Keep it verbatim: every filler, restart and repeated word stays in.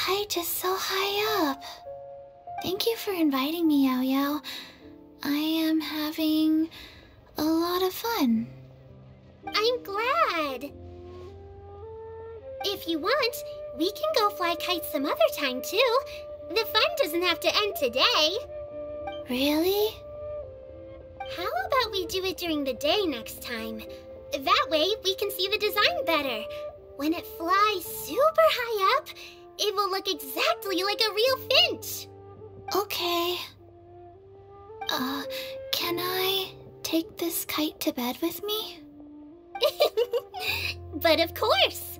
kite is so high up. Thank you for inviting me, Yaoyao. I am having a lot of fun. I'm glad. If you want, we can go fly kites some other time too. The fun doesn't have to end today. Really? How about we do it during the day next time? That way we can see the design better. When it flies super high up, it will look exactly like a real finch. Okay. Uh, can I take this kite to bed with me? But of course.